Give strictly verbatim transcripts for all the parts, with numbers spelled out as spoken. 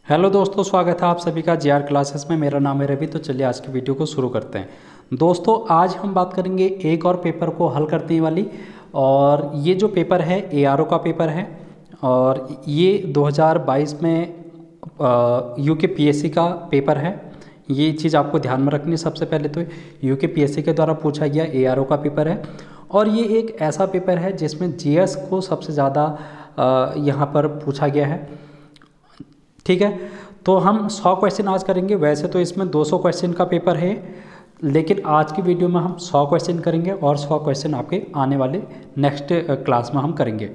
Hello दोस्तों, स्वागत है आप सभी का जी आर क्लासेस में। मेरा नाम है रवि। तो चलिए आज की वीडियो को शुरू करते हैं। दोस्तों आज हम बात करेंगे एक और पेपर को हल करने वाली, और ये जो पेपर है ए आर ओ का पेपर है, और ये दो हज़ार बाईस में यू के पी एस सी का पेपर है। ये चीज़ आपको ध्यान में रखनी है। सबसे पहले तो यू के पी एस सी के द्वारा पूछा गया ए आर ओ का पेपर है, और ये एक ऐसा पेपर है जिसमें जी एस को सबसे ज़्यादा यहाँ पर पूछा गया है। ठीक है, तो हम सौ क्वेश्चन आज करेंगे। वैसे तो इसमें दो सौ क्वेश्चन का पेपर है, लेकिन आज की वीडियो में हम सौ क्वेश्चन करेंगे, और सौ क्वेश्चन आपके आने वाले नेक्स्ट क्लास में हम करेंगे।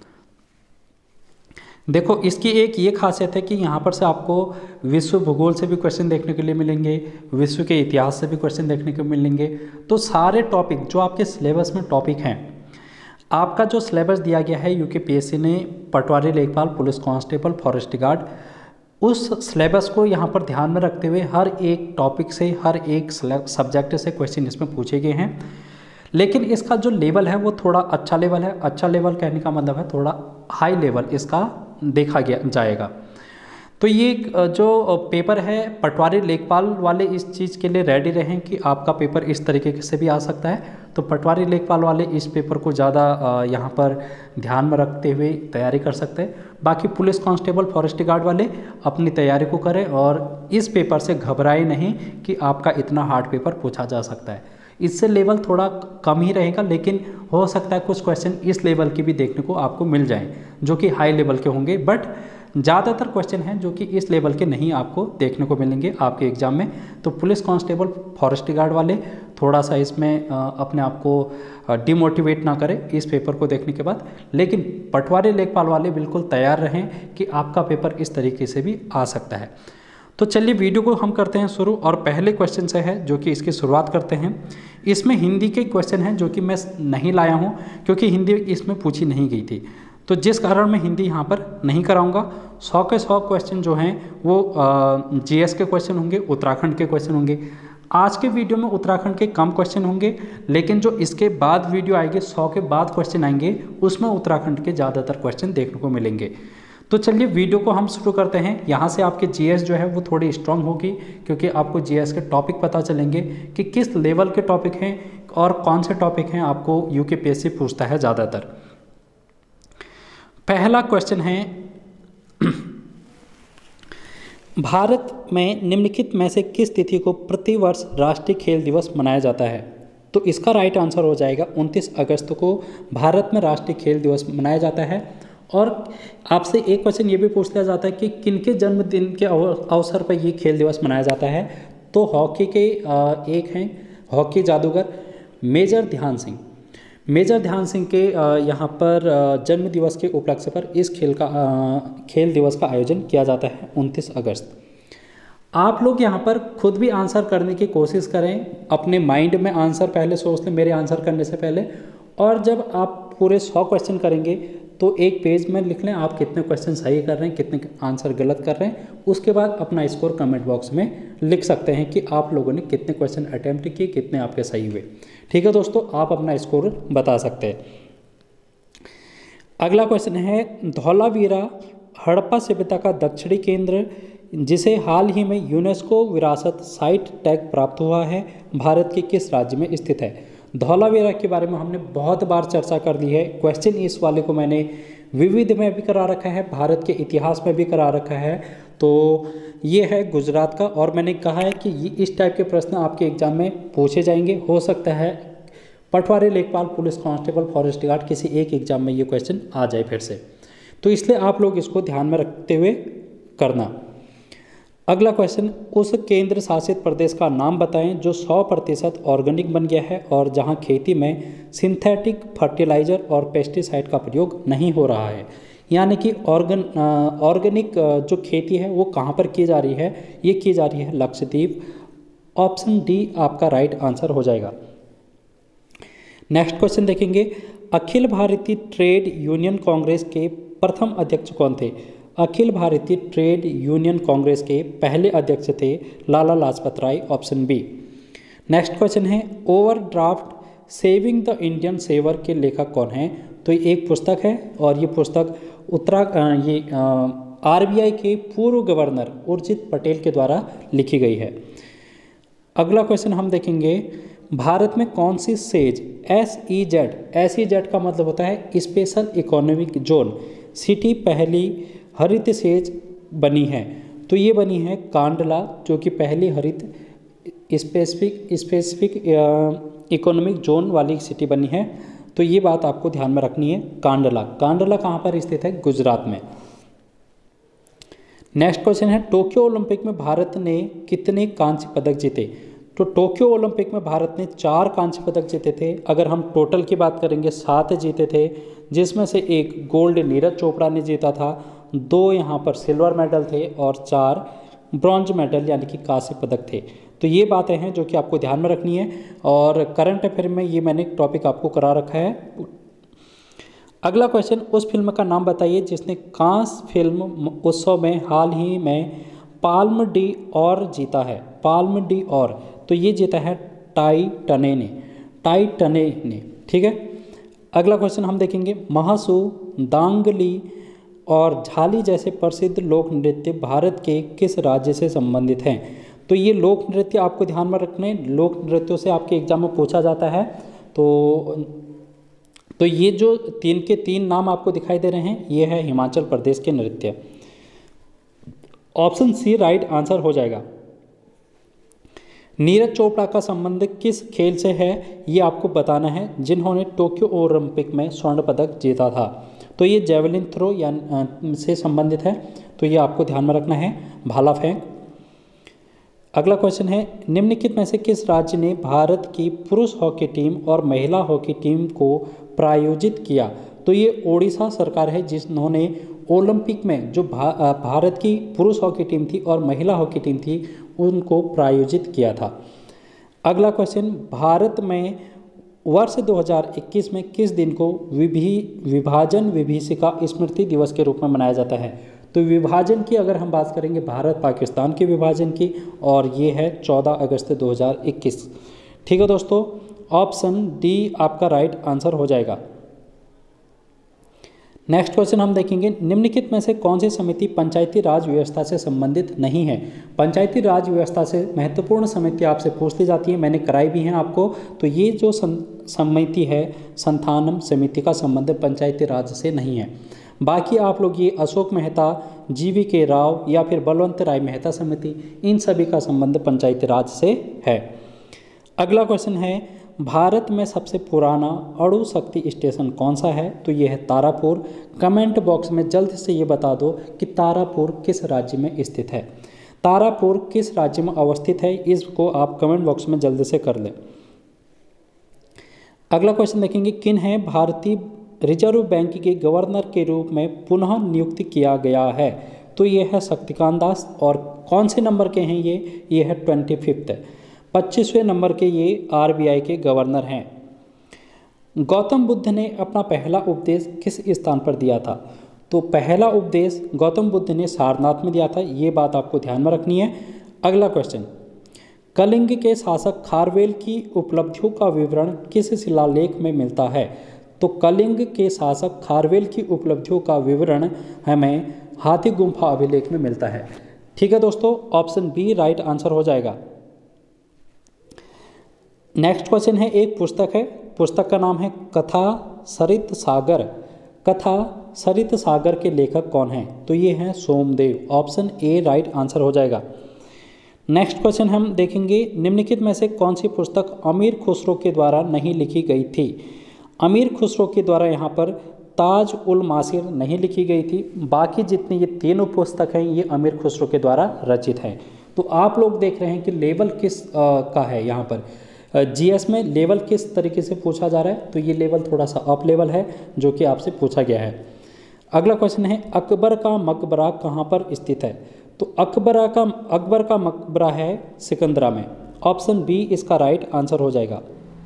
देखो, इसकी एक ये खासियत है कि यहाँ पर से आपको विश्व भूगोल से भी क्वेश्चन देखने के लिए मिलेंगे, विश्व के इतिहास से भी क्वेश्चन देखने को मिलेंगे। तो सारे टॉपिक जो आपके सिलेबस में टॉपिक हैं, आपका जो सिलेबस दिया गया है यू के पी एस सी ने, पटवारी, लेखपाल, पुलिस कांस्टेबल, फॉरेस्ट गार्ड, उस सिलेबस को यहाँ पर ध्यान में रखते हुए हर एक टॉपिक से, हर एक सब्जेक्ट से क्वेश्चन इसमें पूछे गए हैं। लेकिन इसका जो लेवल है वो थोड़ा अच्छा लेवल है। अच्छा लेवल कहने का मतलब है थोड़ा हाई लेवल इसका देखा गया जाएगा। तो ये जो पेपर है, पटवारी लेखपाल वाले इस चीज़ के लिए रेडी रहें कि आपका पेपर इस तरीके से भी आ सकता है। तो पटवारी लेखपाल वाले इस पेपर को ज़्यादा यहाँ पर ध्यान में रखते हुए तैयारी कर सकते हैं। बाकी पुलिस कांस्टेबल, फॉरेस्ट गार्ड वाले अपनी तैयारी को करें, और इस पेपर से घबराए नहीं कि आपका इतना हार्ड पेपर पूछा जा सकता है। इससे लेवल थोड़ा कम ही रहेगा, लेकिन हो सकता है कुछ क्वेश्चन इस लेवल के भी देखने को आपको मिल जाएं जो कि हाई लेवल के होंगे। बट ज़्यादातर क्वेश्चन हैं जो कि इस लेवल के नहीं आपको देखने को मिलेंगे आपके एग्ज़ाम में। तो पुलिस कांस्टेबल, फॉरेस्ट गार्ड वाले थोड़ा सा इसमें अपने आप को डिमोटिवेट ना करें इस पेपर को देखने के बाद। लेकिन पटवारी लेखपाल वाले बिल्कुल तैयार रहें कि आपका पेपर इस तरीके से भी आ सकता है। तो चलिए वीडियो को हम करते हैं शुरू, और पहले क्वेश्चन से है जो कि इसकी शुरुआत करते हैं। इसमें हिंदी के क्वेश्चन हैं जो कि मैं नहीं लाया हूँ, क्योंकि हिंदी इसमें पूछी नहीं गई थी, तो जिस कारण मैं हिंदी यहाँ पर नहीं कराऊंगा। सौ के सौ क्वेश्चन जो हैं वो जी एस के क्वेश्चन होंगे, उत्तराखंड के क्वेश्चन होंगे। आज के वीडियो में उत्तराखंड के कम क्वेश्चन होंगे, लेकिन जो इसके बाद वीडियो आएगी, सौ के बाद क्वेश्चन आएंगे, उसमें उत्तराखंड के ज़्यादातर क्वेश्चन देखने को मिलेंगे। तो चलिए वीडियो को हम शुरू करते हैं। यहाँ से आपके जी एस जो है वो थोड़ी स्ट्रांग होगी, क्योंकि आपको जी एस के टॉपिक पता चलेंगे कि किस लेवल के टॉपिक हैं और कौन से टॉपिक हैं आपको यू के पी एस सी पूछता है ज़्यादातर। पहला क्वेश्चन है, भारत में निम्नलिखित में से किस तिथि को प्रतिवर्ष राष्ट्रीय खेल दिवस मनाया जाता है? तो इसका राइट आंसर हो जाएगा उनतीस अगस्त को भारत में राष्ट्रीय खेल दिवस मनाया जाता है। और आपसे एक क्वेश्चन ये भी पूछ लिया जाता है कि किनके जन्मदिन के अवसर पर ये खेल दिवस मनाया जाता है? तो हॉकी के एक हैं, हॉकी जादूगर मेजर ध्यान सिंह। मेजर ध्यान सिंह के यहाँ पर जन्म दिवस के उपलक्ष्य पर इस खेल का खेल दिवस का आयोजन किया जाता है उनतीस अगस्त। आप लोग यहाँ पर खुद भी आंसर करने की कोशिश करें, अपने माइंड में आंसर पहले सोच लें मेरे आंसर करने से पहले, और जब आप पूरे सौ क्वेश्चन करेंगे तो एक पेज में लिख लें आप कितने क्वेश्चन सही कर रहे हैं, कितने आंसर गलत कर रहे हैं। उसके बाद अपना स्कोर कमेंट बॉक्स में लिख सकते हैं कि आप लोगों ने कितने क्वेश्चन अटेम्प्ट किए, कितने आपके सही हुए। ठीक है दोस्तों, आप अपना स्कोर बता सकते हैं। अगला क्वेश्चन है, धौलावीरा हड़प्पा सभ्यता का दक्षिणी केंद्र, जिसे हाल ही में यूनेस्को विरासत साइट टैग प्राप्त हुआ है, भारत के किस राज्य में स्थित है? धौलावीरा के बारे में हमने बहुत बार चर्चा कर ली है। क्वेश्चन इस वाले को मैंने विविध में भी करा रखा है, भारत के इतिहास में भी करा रखा है। तो ये है गुजरात का, और मैंने कहा है कि ये इस टाइप के प्रश्न आपके एग्जाम में पूछे जाएंगे। हो सकता है पटवारी, लेखपाल, पुलिस कांस्टेबल, फॉरेस्ट गार्ड किसी एक एग्जाम में ये क्वेश्चन आ जाए फिर से, तो इसलिए आप लोग इसको ध्यान में रखते हुए करना। अगला क्वेश्चन, उस केंद्र शासित प्रदेश का नाम बताएं जो सौ प्रतिशत ऑर्गेनिक बन गया है और जहां खेती में सिंथेटिक फर्टिलाइजर और पेस्टिसाइड का प्रयोग नहीं हो रहा है। यानी कि ऑर्गन ऑर्गेनिक जो खेती है वो कहां पर की जा रही है? ये की जा रही है लक्षद्वीप। ऑप्शन डी आपका राइट आंसर हो जाएगा। नेक्स्ट क्वेश्चन देखेंगे, अखिल भारतीय ट्रेड यूनियन कांग्रेस के प्रथम अध्यक्ष कौन थे? अखिल भारतीय ट्रेड यूनियन कांग्रेस के पहले अध्यक्ष थे Lala Lajpat Rai. Option B. Next question है, overdraft saving the Indian saver के लेखक कौन हैं? तो ये एक पुस्तक है, और ये पुस्तक उत्तरा ये आरबीआई के पूर्व गवर्नर उर्जित पटेल के द्वारा लिखी गई है। अगला क्वेश्चन हम देखेंगे, भारत में कौन सी SEZ S E Z S E Z का मतलब होता है स्पेशल इकोनॉमिक जोन सिटी पहली हरित सेज बनी है? तो ये बनी है कांडला, जो कि पहली हरित स्पेसिफिक स्पेसिफिक इकोनॉमिक जोन वाली सिटी बनी है। तो ये बात आपको ध्यान में रखनी है। कांडला कांडला कहाँ पर स्थित है? गुजरात में। नेक्स्ट क्वेश्चन है, टोक्यो ओलंपिक में भारत ने कितने कांस्य पदक जीते? तो टोक्यो ओलंपिक में भारत ने चार कांस्य पदक जीते थे। अगर हम टोटल की बात करेंगे सात जीते थे, जिसमें से एक गोल्ड नीरज चोपड़ा ने जीता था, दो यहाँ पर सिल्वर मेडल थे और चार ब्रॉन्ज मेडल यानी कि कांस्य पदक थे। तो ये बातें हैं जो कि आपको ध्यान में रखनी है और करंट अफेयर में ये मैंने टॉपिक आपको करा रखा है। अगला क्वेश्चन, उस फिल्म का नाम बताइए जिसने कांस फिल्म उत्सव में हाल ही में पाल्म डी और जीता है। पाल्म डी और, तो ये जीता है टाइटने ने टाइटने ने ठीक है। अगला क्वेश्चन हम देखेंगे, महासू, दांगली और झाली जैसे प्रसिद्ध लोक नृत्य भारत के किस राज्य से संबंधित हैं? तो ये लोक नृत्य आपको ध्यान में रखने, लोक नृत्यों से आपके एग्जाम में पूछा जाता है। तो तो ये जो तीन के तीन नाम आपको दिखाई दे रहे हैं, ये है हिमाचल प्रदेश के नृत्य। ऑप्शन सी राइट आंसर हो जाएगा। नीरज चोपड़ा का संबंध किस खेल से है, ये आपको बताना है, जिन्होंने टोक्यो ओलंपिक में स्वर्ण पदक जीता था। तो ये जेवलिन थ्रो या से संबंधित है, तो ये आपको ध्यान में रखना है, भाला फेंक। अगला क्वेश्चन है, निम्नलिखित में से किस राज्य ने भारत की पुरुष हॉकी टीम और महिला हॉकी टीम को प्रायोजित किया? तो ये ओडिशा सरकार है, जिन्होंने ओलंपिक में जो भा, भारत की पुरुष हॉकी टीम थी और महिला हॉकी टीम थी उनको प्रायोजित किया था। अगला क्वेश्चन, भारत में वर्ष दो हज़ार इक्कीस में किस दिन को विभि विभाजन विभीषिका स्मृति दिवस के रूप में मनाया जाता है? तो विभाजन की अगर हम बात करेंगे, भारत पाकिस्तान के विभाजन की, और ये है चौदह अगस्त दो हज़ार इक्कीस। ठीक है दोस्तों, ऑप्शन डी आपका राइट आंसर हो जाएगा। नेक्स्ट क्वेश्चन हम देखेंगे, निम्नलिखित में से कौन सी समिति पंचायती राज व्यवस्था से संबंधित नहीं है? पंचायती राज व्यवस्था से महत्वपूर्ण समिति आपसे पूछती जाती है, मैंने कराई भी हैं आपको। तो ये जो समिति है, संथानम समिति का संबंध पंचायती राज से नहीं है। बाकी आप लोग ये अशोक मेहता, जीवी के राव या फिर बलवंत राय मेहता समिति, इन सभी का संबंध पंचायती राज से है। अगला क्वेश्चन है, भारत में सबसे पुराना अणु शक्ति स्टेशन कौन सा है? तो ये है तारापुर। कमेंट बॉक्स में जल्द से ये बता दो कि तारापुर किस राज्य में स्थित है। तारापुर किस राज्य में अवस्थित है, इसको आप कमेंट बॉक्स में जल्द से कर लें। अगला क्वेश्चन देखेंगे, किन है भारतीय रिजर्व बैंक के गवर्नर के रूप में पुनः नियुक्त किया गया है? तो ये है शक्तिकांत दास। और कौन से नंबर के हैं ये? ये है ट्वेंटी फिफ्थ पच्चीसवें नंबर के ये आरबीआई के गवर्नर हैं। गौतम बुद्ध ने अपना पहला उपदेश किस स्थान पर दिया था? तो पहला उपदेश गौतम बुद्ध ने सारनाथ में दिया था, ये बात आपको ध्यान में रखनी है। अगला क्वेश्चन, कलिंग के शासक खारवेल की उपलब्धियों का विवरण किस शिलालेख में मिलता है? तो कलिंग के शासक खारवेल की उपलब्धियों का विवरण हमें हाथी गुम्फा अभिलेख में मिलता है। ठीक है दोस्तों, ऑप्शन बी राइट आंसर हो जाएगा। नेक्स्ट क्वेश्चन है, एक पुस्तक है, पुस्तक का नाम है कथा सरित सागर। कथा सरित सागर के लेखक कौन हैं? तो ये हैं Somdev. Option A right answer हो जाएगा। नेक्स्ट क्वेश्चन हम देखेंगे, निम्नलिखित में से कौन सी पुस्तक अमीर खुसरो के द्वारा नहीं लिखी गई थी? अमीर खुसरो के द्वारा यहाँ पर ताज उल मासिर नहीं लिखी गई थी। बाकी जितनी ये तीनों पुस्तक हैं ये अमीर खुसरो के द्वारा रचित हैं। तो आप लोग देख रहे हैं कि लेवल किस आ, का है, यहाँ पर जीएस में लेवल किस तरीके से पूछा जा रहा है। तो ये लेवल थोड़ा सा अप लेवल है जो कि आपसे पूछा गया है। अगला क्वेश्चन है, अकबर का मकबरा कहाँ पर स्थित है? तो अकबरा का अकबर का मकबरा है सिकंदरा में। ऑप्शन बी इसका राइट आंसर हो जाएगा।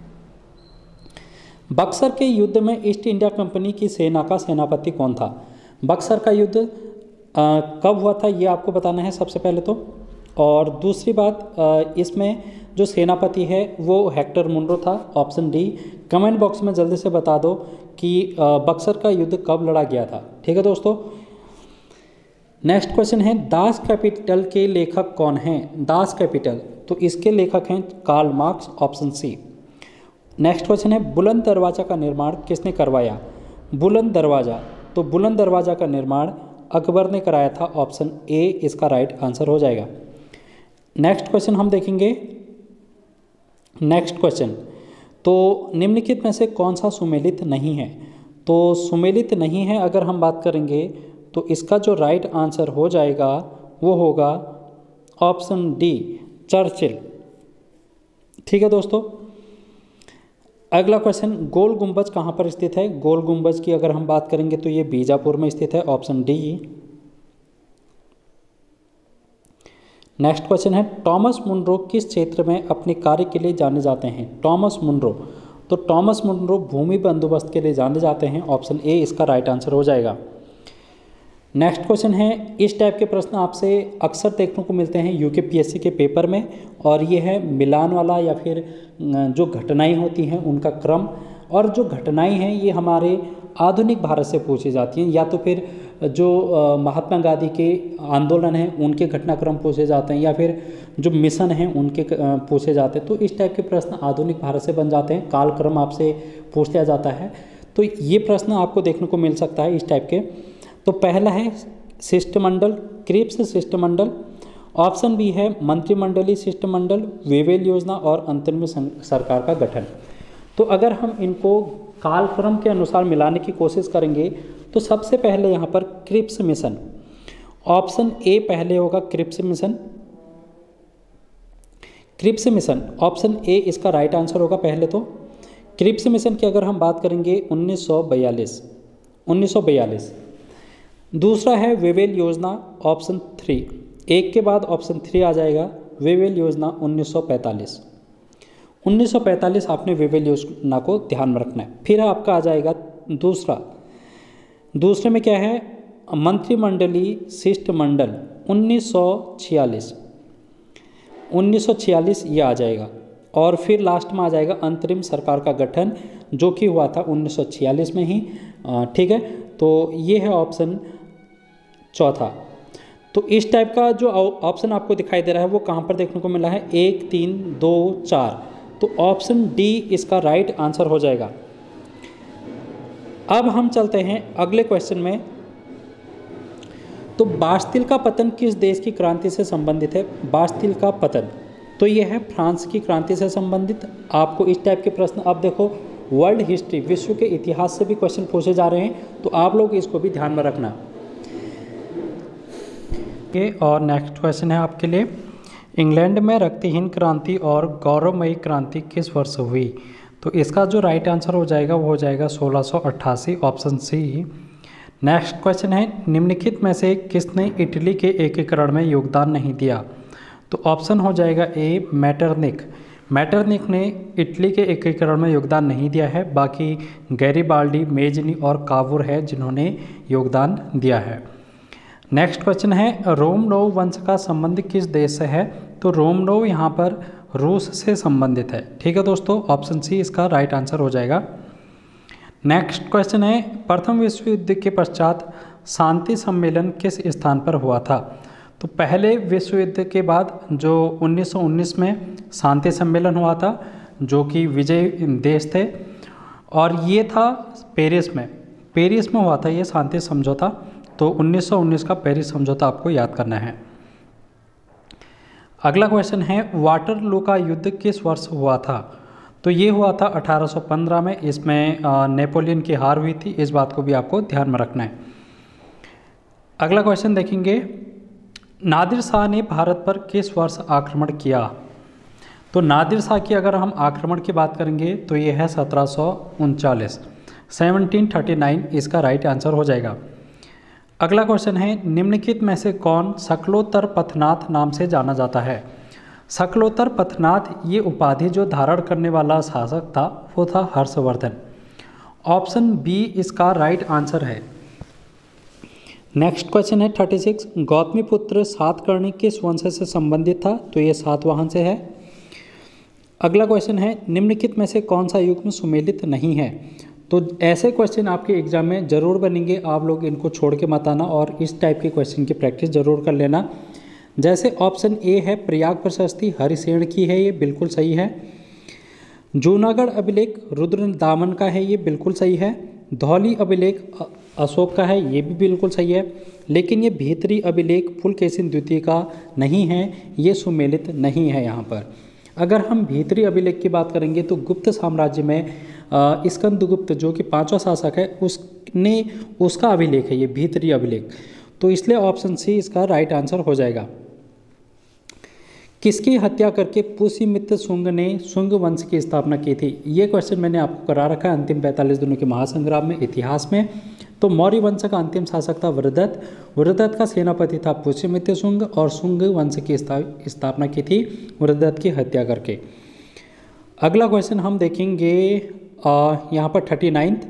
बक्सर के युद्ध में ईस्ट इंडिया कंपनी की सेना का सेनापति कौन था? बक्सर का युद्ध आ, कब हुआ था ये आपको बताना है सबसे पहले तो। और दूसरी बात, आ, इसमें जो सेनापति है वो हेक्टर मुनरो था। Option D. कमेंट बॉक्स में जल्दी से बता दो कि आ, बक्सर का युद्ध कब लड़ा गया था। ठीक है दोस्तों, नेक्स्ट क्वेश्चन है दास कैपिटल के लेखक कौन हैं? दास कैपिटल, तो इसके लेखक हैं Karl Marx, option C. Next question है बुलंद दरवाज़ा का निर्माण किसने करवाया? बुलंद दरवाज़ा, तो बुलंद दरवाज़ा का निर्माण अकबर ने कराया था, ऑप्शन ए इसका राइट आंसर हो जाएगा। नेक्स्ट क्वेश्चन हम देखेंगे। नेक्स्ट क्वेश्चन, तो निम्नलिखित में से कौन सा सुमेलित नहीं है? तो सुमेलित नहीं है अगर हम बात करेंगे तो इसका जो राइट आंसर हो जाएगा वो होगा ऑप्शन डी, चर्चिल। ठीक है दोस्तों। अगला क्वेश्चन, गोल गुंबज कहाँ पर स्थित है? गोल गुंबज की अगर हम बात करेंगे तो ये बीजापुर में स्थित है, ऑप्शन डी। नेक्स्ट क्वेश्चन है टॉमस मुनरो किस क्षेत्र में अपने कार्य के लिए जाने जाते हैं? टॉमस मुनरो, तो टॉमस मुनरो भूमि बंदोबस्त के लिए जाने जाते हैं, ऑप्शन ए इसका राइट आंसर हो जाएगा। नेक्स्ट क्वेश्चन है, इस टाइप के प्रश्न आपसे अक्सर देखने को मिलते हैं यूके पीएससी के पेपर में, और ये है मिलान वाला या फिर जो घटनाएं होती हैं उनका क्रम, और जो घटनाएं हैं ये हमारे आधुनिक भारत से पूछी जाती हैं, या तो फिर जो महात्मा गांधी के आंदोलन हैं उनके घटनाक्रम पूछे जाते हैं, या फिर जो मिशन हैं उनके पूछे जाते हैं। तो इस टाइप के प्रश्न आधुनिक भारत से बन जाते हैं, कालक्रम आपसे पूछ लिया जाता है। तो ये प्रश्न आपको देखने को मिल सकता है इस टाइप के। तो पहला है शिष्टमंडल, क्रिप्स शिष्टमंडल, ऑप्शन बी है मंत्रिमंडलीय शिष्टमंडल, वेवेल योजना, और अंतरिम सरकार का गठन। तो अगर हम इनको कालक्रम के अनुसार मिलाने की कोशिश करेंगे तो सबसे पहले यहाँ पर क्रिप्स मिशन, ऑप्शन ए पहले होगा, Cripps mission. Cripps mission option A इसका राइट आंसर होगा पहले तो। क्रिप्स मिशन की अगर हम बात करेंगे उन्नीस सौ बयालीस, उन्नीस सौ बयालीस। दूसरा है वेवेल योजना, ऑप्शन थ्री, एक के बाद ऑप्शन थ्री आ जाएगा, वेवेल योजना उन्नीस सौ पैंतालीस। उन्नीस सौ पैंतालीस आपने वेवेल योजना को ध्यान में रखना है। फिर आपका आ जाएगा दूसरा, दूसरे में क्या है, मंत्रिमंडलीय शिष्टमंडल उन्नीस सौ छियालीस, उन्नीस सौ छियालीस ये आ जाएगा। और फिर लास्ट में आ जाएगा अंतरिम सरकार का गठन, जो कि हुआ था उन्नीस सौ छियालीस में ही। ठीक है, तो ये है ऑप्शन चौथा। तो इस टाइप का जो ऑप्शन आपको दिखाई दे रहा है वो कहाँ पर देखने को मिला है? एक, तीन, दो, चार। तो ऑप्शन डी इसका राइट आंसर हो जाएगा। अब हम चलते हैं अगले क्वेश्चन में। तो बास्तिल का पतन किस देश की क्रांति से संबंधित है? बास्तिल का पतन, तो यह है फ्रांस की क्रांति से संबंधित। आपको इस टाइप के प्रश्न, अब देखो वर्ल्ड हिस्ट्री, विश्व के इतिहास से भी क्वेश्चन पूछे जा रहे हैं, तो आप लोग इसको भी ध्यान में रखना। ये और नेक्स्ट क्वेश्चन है आपके लिए, इंग्लैंड में रक्तहीन क्रांति और गौरवमयी क्रांति किस वर्ष हुई? तो इसका जो राइट आंसर हो जाएगा वो हो जाएगा सोलह सौ अट्ठासी, ऑप्शन सी। नेक्स्ट क्वेश्चन है, निम्नलिखित में से किसने इटली के एकीकरण में योगदान नहीं दिया? तो ऑप्शन हो जाएगा ए, मैटरनिक। मैटरनिक ने इटली के एकीकरण में योगदान नहीं दिया है, बाकी गैरीबाल्डी, मेजनी और कावूर है जिन्होंने योगदान दिया है। नेक्स्ट क्वेश्चन है, रोमनोव वंश का संबंध किस देश से है? तो रोमनोव यहाँ पर रूस से संबंधित है। ठीक है दोस्तों, ऑप्शन सी इसका राइट आंसर हो जाएगा। नेक्स्ट क्वेश्चन है, प्रथम विश्व युद्ध के पश्चात शांति सम्मेलन किस स्थान पर हुआ था? तो पहले विश्व युद्ध के बाद जो उन्नीस सौ उन्नीस में शांति सम्मेलन हुआ था, जो कि विजय देश थे, और ये था पेरिस में, पेरिस में हुआ था ये शांति समझौता। तो उन्नीस सौ उन्नीस का पेरिस समझौता आपको याद करना है। अगला क्वेश्चन है, वाटरलू का युद्ध किस वर्ष हुआ था? तो ये हुआ था अठारह सौ पंद्रह में। इसमें नेपोलियन की हार हुई थी, इस बात को भी आपको ध्यान में रखना है। अगला क्वेश्चन देखेंगे, नादिर शाह ने भारत पर किस वर्ष आक्रमण किया? तो नादिर शाह की अगर हम आक्रमण की बात करेंगे तो ये है सत्रह सौ उनचालीस, सेवनटीन थर्टी नाइन इसका राइट आंसर हो जाएगा। अगला क्वेश्चन है, निम्नलिखित में से कौन शकलोत्तर पथनाथ नाम से जाना जाता है? शकलोत्तर पथनाथ ये उपाधि जो धारण करने वाला शासक था वो था हर्षवर्धन। ऑप्शन बी इसका राइट आंसर है। नेक्स्ट क्वेश्चन है थर्टी सिक्स, गौतमीपुत्र सातकर्णी किस वंश से संबंधित था? तो ये सातवाहन से है। अगला क्वेश्चन है, निम्नलिखित में से कौन सा युग्म सुमेलित नहीं है? तो ऐसे क्वेश्चन आपके एग्जाम में ज़रूर बनेंगे, आप लोग इनको छोड़ के मत आना और इस टाइप के क्वेश्चन की प्रैक्टिस ज़रूर कर लेना। जैसे ऑप्शन ए है प्रयाग प्रशस्ति हरिसेन की है, ये बिल्कुल सही है। जूनागढ़ अभिलेख रुद्र दामन का है, ये बिल्कुल सही है। धौली अभिलेख अशोक का है, ये भी बिल्कुल सही है। लेकिन ये भीतरी अभिलेख पुलकेशिन द्वितीय का नहीं है, ये सुमेलित नहीं है यहाँ पर। अगर हम भीतरी अभिलेख की बात करेंगे तो गुप्त साम्राज्य में स्कंदगुप्त जो कि पांचवा शासक है उसने उसका अभिलेख है ये भीतरी अभिलेख, तो इसलिए ऑप्शन सी इसका राइट आंसर हो जाएगा। किसकी हत्या करके पुष्यमित्र शुंग ने शुंग वंश की स्थापना की थी? ये क्वेश्चन मैंने आपको करा रखा है अंतिम पैंतालीस दिनों के महासंग्राम में इतिहास में। तो मौर्य वंश का अंतिम शासक था वृद्धत, वृद्धत का सेनापति था पुष्यमित्र शुंग और शुंग वंश की स्थापना की थी वृद्धत की हत्या करके। अगला क्वेश्चन हम देखेंगे यहाँ पर थर्टी नाइन्थ,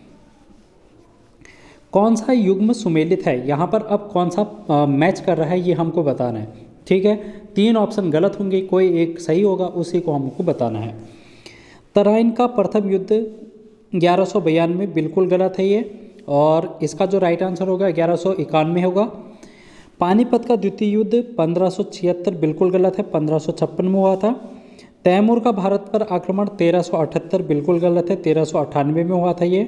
कौन सा युग्म सुमेलित है? यहाँ पर अब कौन सा मैच कर रहा है ये हमको बताना है, ठीक है। तीन ऑप्शन गलत होंगे, कोई एक सही होगा, उसी को हमको बताना है। तराइन का प्रथम युद्ध ग्यारह सौ बयानवे बिल्कुल गलत है ये, और इसका जो राइट आंसर होगा ग्यारह सौ इक्यानवे होगा। पानीपत का द्वितीय युद्ध पंद्रह सौ छिहत्तर बिल्कुल गलत है, पंद्रह सौ छप्पन में हुआ था। तैमूर का भारत पर आक्रमण तेरह सौ अठहत्तर बिल्कुल गलत है, तेरह सौ अट्ठानवे में हुआ था ये।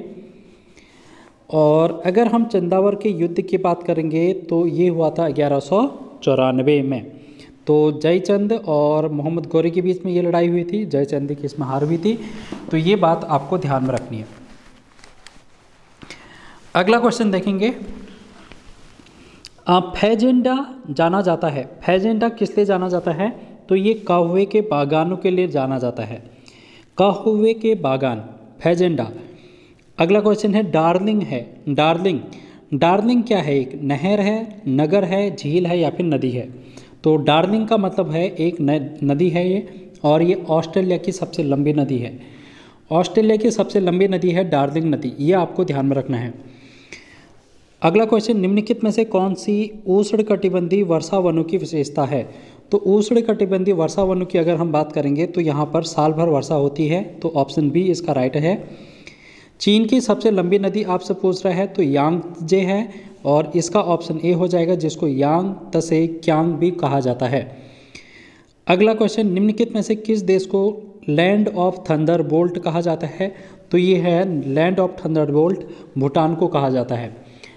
और अगर हम चंदावर के युद्ध की बात करेंगे तो ये हुआ था ग्यारह सौ चौरानवे में। तो जयचंद और मोहम्मद गौरी के बीच में ये लड़ाई हुई थी, जयचंद की इसमें हार हुई थी, तो ये बात आपको ध्यान में रखनी है। अगला क्वेश्चन देखेंगे, फैजेंडा जाना जाता है, फैजेंडा किस लिए जाना जाता है? तो ये काहुए के बागानों के लिए जाना जाता है, काहुए के बागान फैजेंडा। अगला क्वेश्चन है डार्लिंग है, डार्लिंग डार्लिंग क्या है? एक नहर है, नगर है, झील है या फिर नदी है? तो डार्लिंग का मतलब है एक नदी है ये, और ये ऑस्ट्रेलिया की सबसे लंबी नदी है, ऑस्ट्रेलिया की सबसे लंबी नदी है डार्लिंग नदी, ये आपको ध्यान में रखना है। अगला क्वेश्चन, निम्नलिखित में से कौन सी उष्णकटिबंधीय वर्षा वनों की विशेषता है? तो उष्णकटिबंधीय वर्षा वनों की अगर हम बात करेंगे तो यहाँ पर साल भर वर्षा होती है, तो ऑप्शन बी इसका राइट है। चीन की सबसे लंबी नदी आपसे पूछ रहा है तो यांगजे है, और इसका ऑप्शन ए हो जाएगा जिसको यांग तसे क्यांग भी कहा जाता है। अगला क्वेश्चन, निम्नलिखित में से किस देश को लैंड ऑफ थंडर बोल्ट कहा जाता है? तो ये है land of thunderbolt Bhutan को कहा जाता है।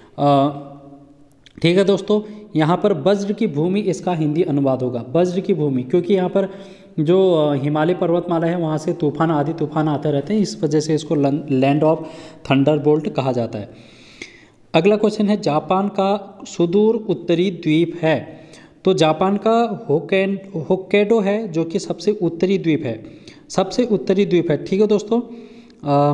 ठीक है दोस्तों, यहाँ पर वज्र की भूमि इसका हिंदी अनुवाद होगा, वज्र की भूमि, क्योंकि यहाँ पर जो हिमालय पर्वतमाला है वहाँ से तूफान आदि तूफान आते रहते हैं, इस वजह से इसको लैंड ऑफ थंडर बोल्ट कहा जाता है। अगला क्वेश्चन है, जापान का सुदूर उत्तरी द्वीप है? तो जापान का होकेन होक्काइडो है जो कि सबसे उत्तरी द्वीप है, सबसे उत्तरी द्वीप है। ठीक है दोस्तों, आ,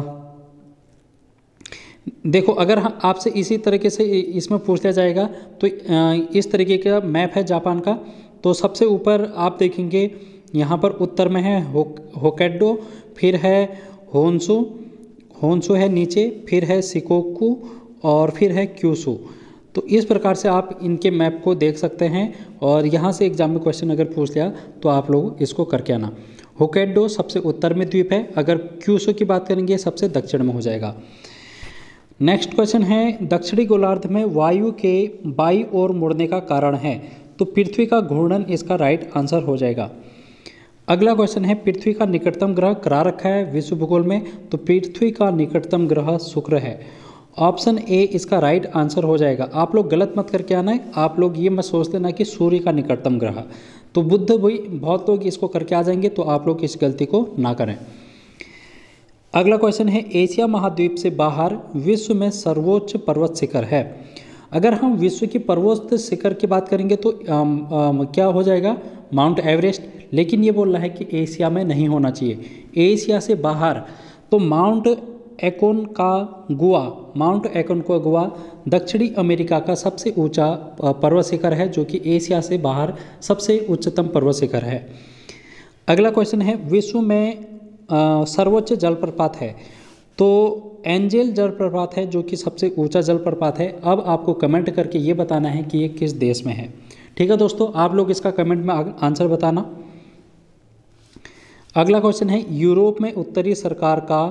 देखो अगर हम आपसे इसी तरीके से इसमें पूछ लिया जाएगा तो इस तरीके का मैप है जापान का, तो सबसे ऊपर आप देखेंगे यहाँ पर उत्तर में है होक्काइडो, फिर है होन्शु, होन्शु है नीचे, फिर है शिकोकू और फिर है क्यूशु। तो इस प्रकार से आप इनके मैप को देख सकते हैं, और यहाँ से एग्जाम में क्वेश्चन अगर पूछ लिया तो आप लोग इसको करके आना। होक्काइडो सबसे उत्तर में द्वीप है, अगर क्यूशु की बात करेंगे सबसे दक्षिण में हो जाएगा। नेक्स्ट क्वेश्चन है, दक्षिणी गोलार्ध में वायु के बाई ओर मुड़ने का कारण है? तो पृथ्वी का घूर्णन इसका राइट आंसर हो जाएगा। अगला क्वेश्चन है, पृथ्वी का निकटतम ग्रह करा रखा है विश्व भूगोल में? तो पृथ्वी का निकटतम ग्रह शुक्र है, ऑप्शन ए इसका राइट आंसर हो जाएगा। आप लोग गलत मत करके आना है, आप लोग ये मत सोच लेना कि सूर्य का निकटतम ग्रह, तो बुध भी बहुत लोग इसको करके आ जाएंगे, तो आप लोग इस गलती को ना करें। अगला क्वेश्चन है, एशिया महाद्वीप से बाहर विश्व में सर्वोच्च पर्वत शिखर है? अगर हम विश्व की पर्वत शिखर की बात करेंगे तो आम, आम, क्या हो जाएगा? माउंट एवरेस्ट, लेकिन ये बोल रहा है कि एशिया में नहीं होना चाहिए, एशिया से बाहर। तो माउंट एकोनकागुआ, माउंट एकोनकागुआ दक्षिणी अमेरिका का सबसे ऊंचा पर्वत शिखर है, जो कि एशिया से बाहर सबसे उच्चतम पर्वत शिखर है। अगला क्वेश्चन है, विश्व में सर्वोच्च जलप्रपात है? तो एंजेल जलप्रपात है जो कि सबसे ऊंचा जलप्रपात है। अब आपको कमेंट करके ये बताना है कि ये किस देश में है। ठीक है दोस्तों, आप लोग इसका कमेंट में आंसर बताना। अगला क्वेश्चन है, यूरोप में उत्तरी सरकार का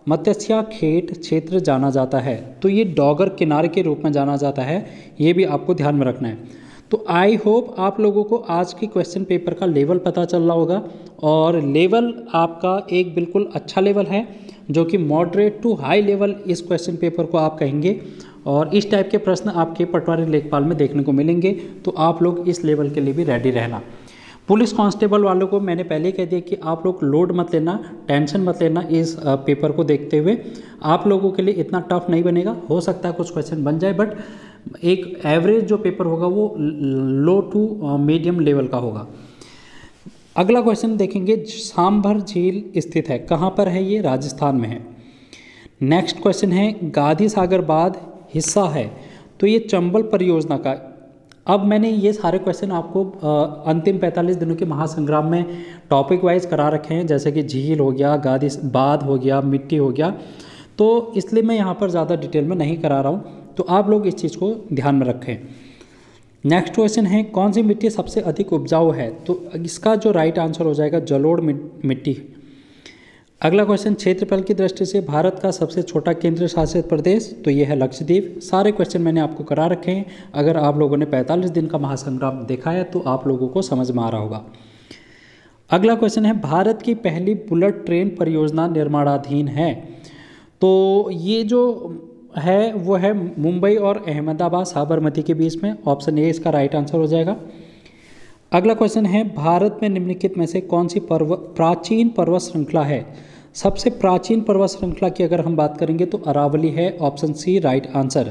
मत्स्य खेत क्षेत्र जाना जाता है? तो ये डॉगर किनारे के रूप में जाना जाता है, ये भी आपको ध्यान में रखना है। तो आई होप आप लोगों को आज के क्वेश्चन पेपर का लेवल पता चल रहा होगा, और लेवल आपका एक बिल्कुल अच्छा लेवल है, जो कि मॉडरेट टू हाई लेवल इस क्वेश्चन पेपर को आप कहेंगे। और इस टाइप के प्रश्न आपके पटवारी लेखपाल में देखने को मिलेंगे, तो आप लोग इस लेवल के लिए भी रेडी रहना। पुलिस कांस्टेबल वालों को मैंने पहले कह दिया कि आप लोग लोड मत लेना, टेंशन मत लेना इस पेपर को देखते हुए। आप लोगों के लिए इतना टफ नहीं बनेगा, हो सकता है कुछ क्वेश्चन बन जाए, बट एक एवरेज जो पेपर होगा वो लो टू मीडियम लेवल का होगा। अगला क्वेश्चन देखेंगे, सांभर झील स्थित है, कहाँ पर है ये? राजस्थान में है। नेक्स्ट क्वेश्चन है, गांधी सागर बांध हिस्सा है, तो ये चंबल परियोजना का। अब मैंने ये सारे क्वेश्चन आपको आ, अंतिम पैंतालीस दिनों के महासंग्राम में टॉपिक वाइज करा रखे हैं, जैसे कि झील हो गया, गांधी बांध हो गया, मिट्टी हो गया, तो इसलिए मैं यहाँ पर ज़्यादा डिटेल में नहीं करा रहा हूँ, तो आप लोग इस चीज़ को ध्यान में रखें। नेक्स्ट क्वेश्चन है, कौन सी मिट्टी सबसे अधिक उपजाऊ है? तो इसका जो राइट आंसर हो जाएगा जलोढ़ मिट्टी। अगला क्वेश्चन, क्षेत्रफल की दृष्टि से भारत का सबसे छोटा केंद्र शासित प्रदेश, तो ये है लक्षद्वीप। सारे क्वेश्चन मैंने आपको करा रखे हैं, अगर आप लोगों ने पैंतालीस दिन का महासंग्राम देखा है तो आप लोगों को समझ में आ रहा होगा। अगला क्वेश्चन है, भारत की पहली बुलेट ट्रेन परियोजना निर्माणाधीन है, तो ये जो है वो है मुंबई और अहमदाबाद साबरमती के बीच में। ऑप्शन ए इसका राइट आंसर हो जाएगा। अगला क्वेश्चन है, भारत में निम्नलिखित में से कौन सी पर्व प्राचीन पर्वत श्रृंखला है? सबसे प्राचीन पर्वत श्रृंखला की अगर हम बात करेंगे तो अरावली है, ऑप्शन सी राइट आंसर।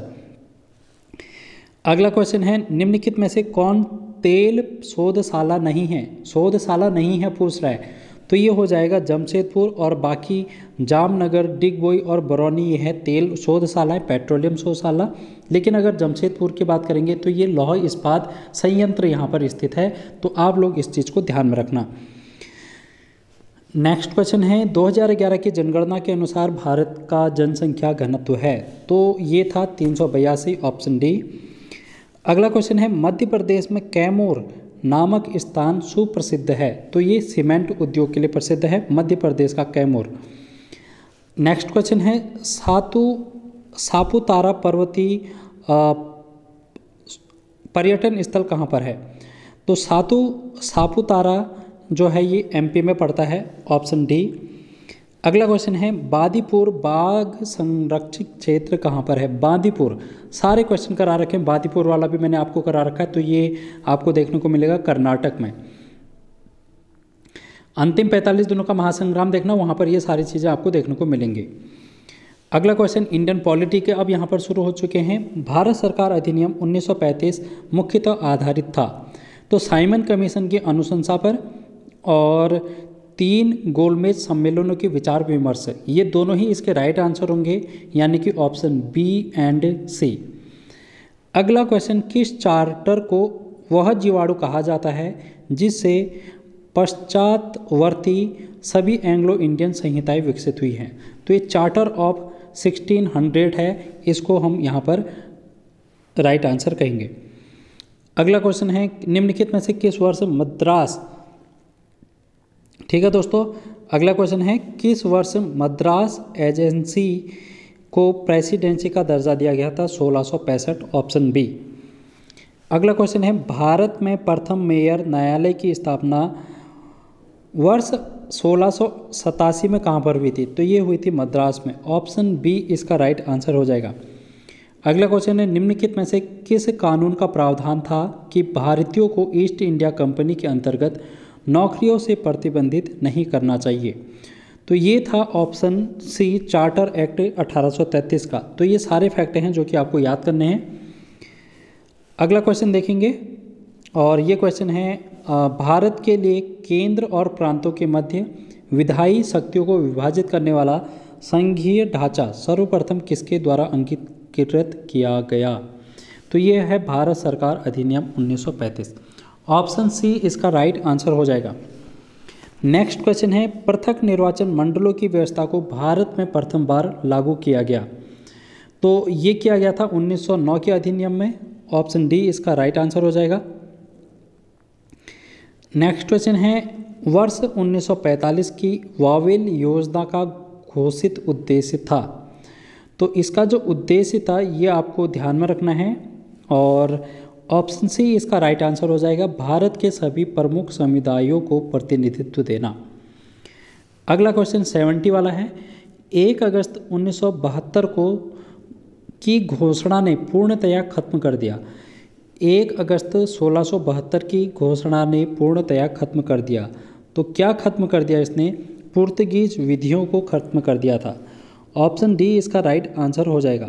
अगला क्वेश्चन है, निम्नलिखित में से कौन तेल शोधशाला नहीं है? शोधशाला नहीं है पूछ रहा है, तो ये हो जाएगा जमशेदपुर, और बाकी जामनगर, डिगबोई और बरौनी ये है तेल शोधशालाएं, पेट्रोलियम शोधशाला। लेकिन अगर जमशेदपुर की बात करेंगे तो ये लौह इस्पात संयंत्र यहाँ पर स्थित है, तो आप लोग इस चीज़ को ध्यान में रखना। नेक्स्ट क्वेश्चन है, दो हज़ार ग्यारह की जनगणना के अनुसार भारत का जनसंख्या घनत्व है, तो ये था तीन सौ बयासी, ऑप्शन डी। अगला क्वेश्चन है, मध्य प्रदेश में कैमूर नामक स्थान सुप्रसिद्ध है, तो ये सीमेंट उद्योग के लिए प्रसिद्ध है, मध्य प्रदेश का कैमूर। नेक्स्ट क्वेश्चन है, सातु सापुतारा पर्वतीय पर्यटन स्थल कहाँ पर है? तो सातु सापुतारा जो है ये एमपी में पड़ता है, ऑप्शन डी। अगला क्वेश्चन है, बांदीपुर बाघ संरक्षित क्षेत्र कहाँ पर है? बांदीपुर, सारे क्वेश्चन करा रखे हैं, बांदीपुर वाला भी मैंने आपको करा रखा है, तो ये आपको देखने को मिलेगा कर्नाटक में। अंतिम पैंतालीस दिनों का महासंग्राम देखना, वहाँ पर ये सारी चीज़ें आपको देखने को मिलेंगी। अगला क्वेश्चन इंडियन पॉलिटी के अब यहाँ पर शुरू हो चुके हैं। भारत सरकार अधिनियम उन्नीस सौ पैंतीस मुख्यतः आधारित था, तो साइमन कमीशन की अनुशंसा पर और तीन गोलमेज सम्मेलनों के विचार विमर्श, ये दोनों ही इसके राइट आंसर होंगे, यानी कि ऑप्शन बी एंड सी। अगला क्वेश्चन, किस चार्टर को वह जीवाणु कहा जाता है जिससे पश्चातवर्ती सभी एंग्लो इंडियन संहिताएं विकसित हुई हैं? तो ये चार्टर ऑफ सिक्सटीन हंड्रेड है, इसको हम यहाँ पर राइट आंसर कहेंगे। अगला क्वेश्चन है, निम्नलिखित में से किस वर्ष मद्रास, ठीक है दोस्तों, अगला क्वेश्चन है, किस वर्ष मद्रास एजेंसी को प्रेसिडेंसी का दर्जा दिया गया था? सोलह सौ पैंसठ, ऑप्शन बी। अगला क्वेश्चन है, भारत में प्रथम मेयर न्यायालय की स्थापना वर्ष सोलह सौ सतासी में कहाँ पर हुई थी? तो ये हुई थी मद्रास में, ऑप्शन बी इसका राइट आंसर हो जाएगा। अगला क्वेश्चन है, निम्नलिखित में से किस कानून का प्रावधान था कि भारतीयों को ईस्ट इंडिया कंपनी के अंतर्गत नौकरियों से प्रतिबंधित नहीं करना चाहिए? तो ये था ऑप्शन सी चार्टर एक्ट अठारह सौ तैंतीस का। तो ये सारे फैक्ट हैं जो कि आपको याद करने हैं। अगला क्वेश्चन देखेंगे, और ये क्वेश्चन है, भारत के लिए केंद्र और प्रांतों के मध्य विधायी शक्तियों को विभाजित करने वाला संघीय ढांचा सर्वप्रथम किसके द्वारा अंगीकृत किया गया? तो ये है भारत सरकार अधिनियम उन्नीस सौ पैंतीस, ऑप्शन सी इसका राइट आंसर हो जाएगा। नेक्स्ट क्वेश्चन है, पृथक निर्वाचन मंडलों की व्यवस्था को भारत में प्रथम बार लागू किया गया? तो ये किया गया था उन्नीस सौ नौ के अधिनियम में, ऑप्शन डी इसका राइट आंसर हो जाएगा। नेक्स्ट क्वेश्चन है, वर्ष उन्नीस सौ पैंतालीस की वावेल योजना का घोषित उद्देश्य था? तो इसका जो उद्देश्य था ये आपको ध्यान में रखना है और ऑप्शन सी इसका राइट आंसर हो जाएगा, भारत के सभी प्रमुख समुदायों को प्रतिनिधित्व देना। अगला क्वेश्चन सेवेंटी वाला है, एक अगस्त उन्नीस सौ बहत्तर को की घोषणा ने पूर्णतया खत्म कर दिया। एक अगस्त सोलह सौ बहत्तर की घोषणा ने पूर्णतया खत्म कर दिया। तो क्या खत्म कर दिया इसने? पुर्तगीज विधियों को खत्म कर दिया था। ऑप्शन डी इसका राइट आंसर हो जाएगा।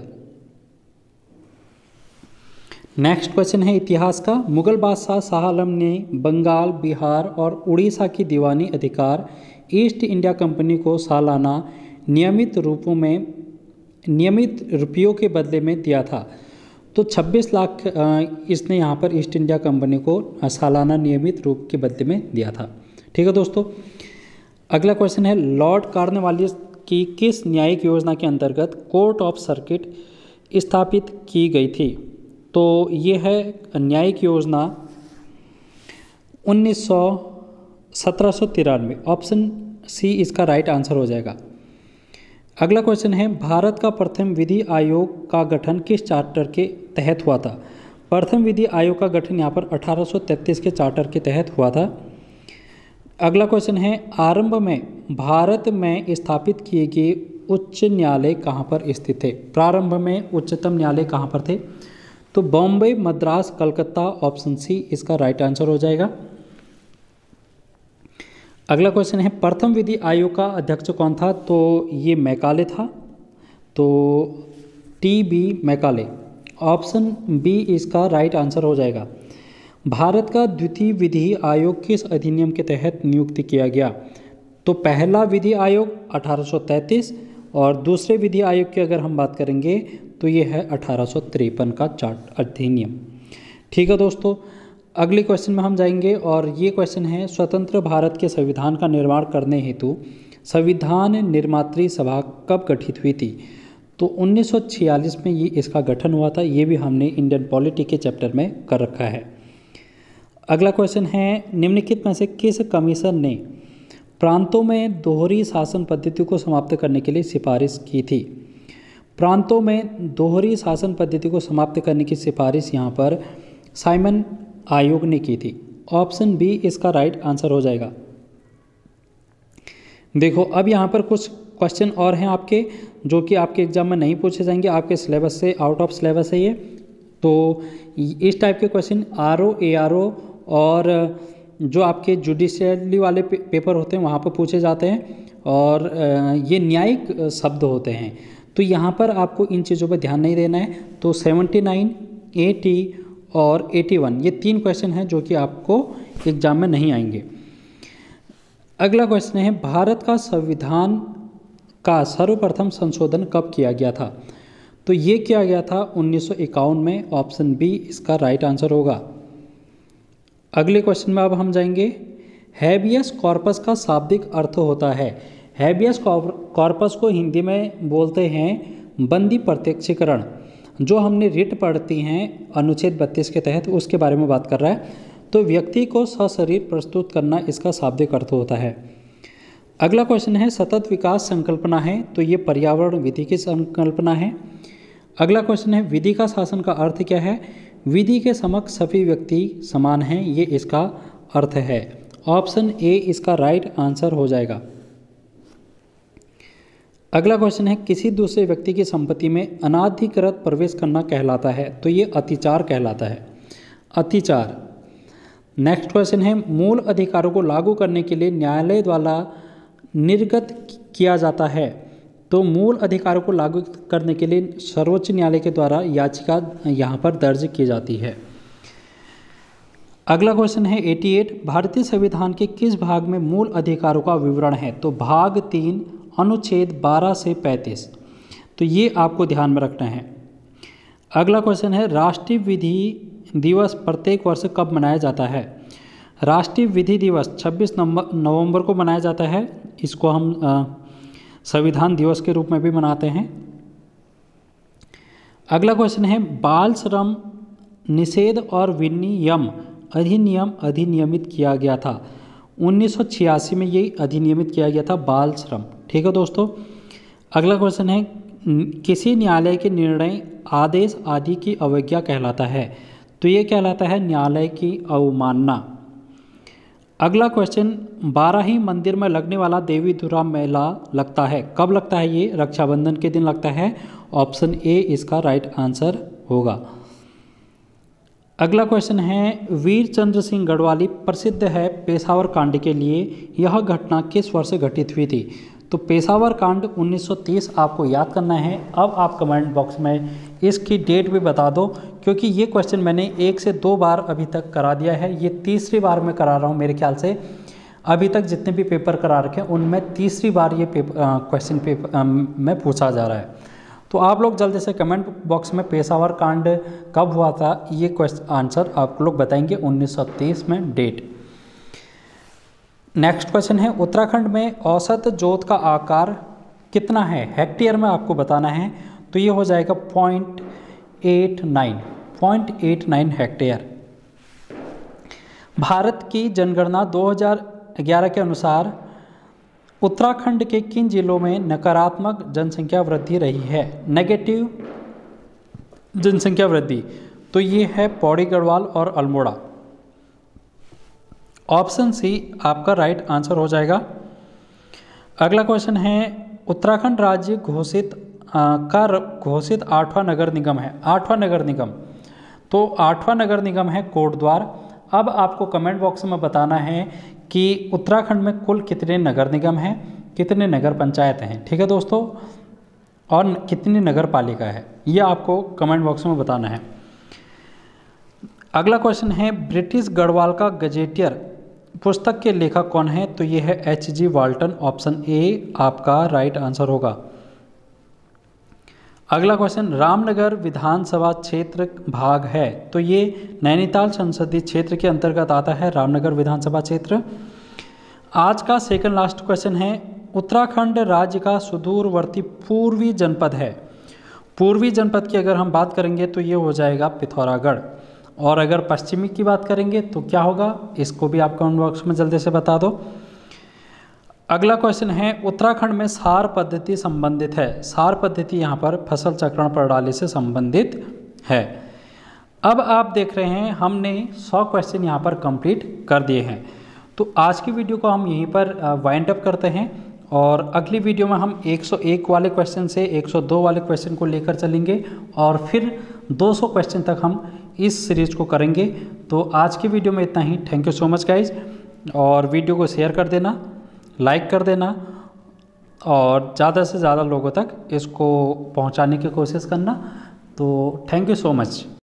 नेक्स्ट क्वेश्चन है इतिहास का, मुगल बादशाह शाह आलम ने बंगाल, बिहार और उड़ीसा की दीवानी अधिकार ईस्ट इंडिया कंपनी को सालाना नियमित रूपों में नियमित रुपयों के बदले में दिया था। तो छब्बीस लाख इसने यहाँ पर ईस्ट इंडिया कंपनी को सालाना नियमित रूप के बदले में दिया था। ठीक है दोस्तों। अगला क्वेश्चन है, लॉर्ड कॉर्नवालिस की किस न्यायिक योजना के अंतर्गत कोर्ट ऑफ सर्किट स्थापित की गई थी? तो ये है न्यायिक योजना उन्नीस सौ सत्रह सौ तिरानवे। ऑप्शन सी इसका राइट आंसर हो जाएगा। अगला क्वेश्चन है, भारत का प्रथम विधि आयोग का गठन किस चार्टर के तहत हुआ था? प्रथम विधि आयोग का गठन यहाँ पर अठारह सौ तैंतीस के चार्टर के तहत हुआ था। अगला क्वेश्चन है, आरंभ में भारत में स्थापित किए गए उच्च न्यायालय कहाँ पर स्थित थे? प्रारंभ में उच्चतम न्यायालय कहाँ पर थे? तो बॉम्बे, मद्रास, कलकत्ता। ऑप्शन सी इसका राइट आंसर हो जाएगा। अगला क्वेश्चन है, प्रथम विधि आयोग का अध्यक्ष कौन था? तो ये मैकाले था। तो T B Macaulay. Option B इसका राइट आंसर हो जाएगा। भारत का द्वितीय विधि आयोग किस अधिनियम के तहत नियुक्त किया गया? तो पहला विधि आयोग अठारह सौ तैंतीस और दूसरे विधि आयोग की अगर हम बात करेंगे तो ये है अठारह सौ तिरपन का चार्ट अधिनियम। ठीक है दोस्तों, अगले क्वेश्चन में हम जाएंगे और ये क्वेश्चन है, स्वतंत्र भारत के संविधान का निर्माण करने हेतु संविधान निर्मात्री सभा कब गठित हुई थी? तो उन्नीस सौ छियालीस में ये इसका गठन हुआ था। ये भी हमने इंडियन पॉलिटी के चैप्टर में कर रखा है। अगला क्वेश्चन है, निम्नलिखित में से किस कमीशन ने प्रांतों में दोहरी शासन पद्धति को समाप्त करने के लिए सिफारिश की थी? प्रांतों में दोहरी शासन पद्धति को समाप्त करने की सिफारिश यहाँ पर साइमन आयोग ने की थी। ऑप्शन बी इसका राइट आंसर हो जाएगा। देखो अब यहाँ पर कुछ क्वेश्चन और हैं आपके जो कि आपके एग्जाम में नहीं पूछे जाएंगे, आपके सिलेबस से आउट ऑफ सिलेबस है ये। तो इस टाइप के question R O, A R O और जो आपके जुडिशियली वाले पे, पेपर होते हैं वहाँ पर पूछे जाते हैं और ये न्यायिक शब्द होते हैं। तो यहाँ पर आपको इन चीज़ों पर ध्यान नहीं देना है। तो सेवेंटी नाइन, एटी और इक्यासी ये तीन क्वेश्चन हैं जो कि आपको एग्जाम में नहीं आएंगे। अगला क्वेश्चन है, भारत का संविधान का सर्वप्रथम संशोधन कब किया गया था? तो ये किया गया था उन्नीस सौ इक्यावन में। ऑप्शन बी इसका राइट आंसर होगा। अगले क्वेश्चन में अब हम जाएंगे, हैबियस कॉर्पस का शाब्दिक अर्थ होता है। हैबियस कॉर्पस को हिंदी में बोलते हैं बंदी प्रत्यक्षीकरण। जो हमने रिट पढ़ती हैं अनुच्छेद बत्तीस के तहत, उसके बारे में बात कर रहा है। तो व्यक्ति को सशरीर प्रस्तुत करना इसका शाब्दिक अर्थ होता है। अगला क्वेश्चन है, सतत विकास संकल्पना है तो ये पर्यावरण विधि की संकल्पना है। अगला क्वेश्चन है, विधि का शासन का अर्थ क्या है? विधि के समक्ष सभी व्यक्ति समान हैं, ये इसका अर्थ है। ऑप्शन ए इसका राइट आंसर हो जाएगा। अगला क्वेश्चन है, किसी दूसरे व्यक्ति की संपत्ति में अनाधिकृत प्रवेश करना कहलाता है तो ये अतिचार कहलाता है। अतिचार। नेक्स्ट क्वेश्चन है, मूल अधिकारों को लागू करने के लिए न्यायालय द्वारा निर्गत किया जाता है तो मूल अधिकारों को लागू करने के लिए सर्वोच्च न्यायालय के द्वारा याचिका यहाँ पर दर्ज की जाती है। अगला क्वेश्चन है अठासी, भारतीय संविधान के किस भाग में मूल अधिकारों का विवरण है? तो भाग तीन अनुच्छेद बारह से पैंतीस। तो ये आपको ध्यान में रखना है। अगला क्वेश्चन है, राष्ट्रीय विधि दिवस प्रत्येक वर्ष कब मनाया जाता है? राष्ट्रीय विधि दिवस छब्बीस नवंबर को मनाया जाता है। इसको हम संविधान दिवस के रूप में भी मनाते हैं। अगला क्वेश्चन है, बाल श्रम निषेध और विनियम अधिनियम अधिनियमित किया गया था। उन्नीस सौ छियासी में ये अधिनियमित किया गया था बाल श्रम। ठीक है दोस्तों। अगला क्वेश्चन है किसी न्यायालय के निर्णय, आदेश आदि की अवज्ञा कहलाता है। तो ये कहलाता है न्यायालय की अवमानना। अगला क्वेश्चन, बाराही मंदिर में लगने वाला देवी दुर्गा मेला लगता है, कब लगता है? ये रक्षाबंधन के दिन लगता है। ऑप्शन ए इसका राइट आंसर होगा। अगला क्वेश्चन है वीर चंद्र सिंह गढ़वाली प्रसिद्ध है पेशावर कांड के लिए, यह घटना किस वर्ष घटित हुई थी? तो पेशावर कांड उन्नीस सौ तीस आपको याद करना है। अब आप कमेंट बॉक्स में इसकी डेट भी बता दो, क्योंकि ये क्वेश्चन मैंने एक से दो बार अभी तक करा दिया है, ये तीसरी बार मैं करा रहा हूँ मेरे ख्याल से। अभी तक जितने भी पेपर करा रखे हैं उनमें तीसरी बार ये पेपर क्वेश्चन पेपर में पूछा जा रहा है। तो आप लोग जल्दी से कमेंट बॉक्स में पेशावर कांड कब हुआ था ये क्वेश्चन आंसर आप लोग बताएंगे उन्नीस सौ तीस में डेट। नेक्स्ट क्वेश्चन है उत्तराखंड में औसत जोत का आकार कितना है? हेक्टेयर में आपको बताना है। तो ये हो जाएगा point eight nine point eight nine hectare. Bharat की जनगणना दो हज़ार ग्यारह के अनुसार उत्तराखंड के किन जिलों में नकारात्मक जनसंख्या वृद्धि रही है? नेगेटिव जनसंख्या वृद्धि, तो ये है पौड़ी गढ़वाल और अल्मोड़ा। ऑप्शन सी आपका राइट आंसर हो जाएगा। अगला क्वेश्चन है उत्तराखंड राज्य घोषित का घोषित आठवां नगर निगम है, आठवां नगर निगम। तो आठवां नगर निगम है कोटद्वार। अब आपको कमेंट बॉक्स में बताना है कि उत्तराखंड में कुल कितने नगर निगम हैं, कितने नगर पंचायत हैं, ठीक है दोस्तों, और कितनी नगर पालिका है, ये आपको कमेंट बॉक्स में बताना है। अगला क्वेश्चन है ब्रिटिश गढ़वाल का गजेटियर पुस्तक के लेखक कौन है? तो ये है H G Walton. Option A आपका राइट आंसर होगा। अगला क्वेश्चन रामनगर विधानसभा क्षेत्र भाग है, तो ये नैनीताल संसदीय क्षेत्र के अंतर्गत आता है रामनगर विधानसभा क्षेत्र। आज का सेकंड लास्ट क्वेश्चन है उत्तराखंड राज्य का सुदूरवर्ती पूर्वी जनपद है। पूर्वी जनपद की अगर हम बात करेंगे तो ये हो जाएगा पिथौरागढ़, और अगर पश्चिमी की बात करेंगे तो क्या होगा, इसको भी आप कमेंट बॉक्स में जल्दी से बता दो। अगला क्वेश्चन है उत्तराखंड में सार पद्धति संबंधित है। सार पद्धति यहाँ पर फसल चक्रण प्रणाली से संबंधित है। अब आप देख रहे हैं हमने सौ क्वेश्चन यहाँ पर कंप्लीट कर दिए हैं। तो आज की वीडियो को हम यहीं पर वाइंड अप करते हैं, और अगली वीडियो में हम एक सौ एक वाले क्वेश्चन से एक सौ दो वाले क्वेश्चन को लेकर चलेंगे, और फिर दो सौ क्वेश्चन तक हम इस सीरीज को करेंगे। तो आज की वीडियो में इतना ही। Thank you so much guys, और वीडियो को शेयर कर देना, लाइक कर देना, और ज़्यादा से ज़्यादा लोगों तक इसको पहुंचाने की कोशिश करना। तो थैंक यू सो मच।